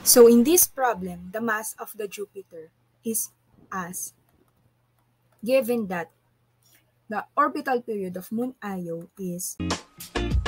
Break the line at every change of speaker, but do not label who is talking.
So in this problem, the mass of the Jupiter is as given that the orbital period of Moon Io is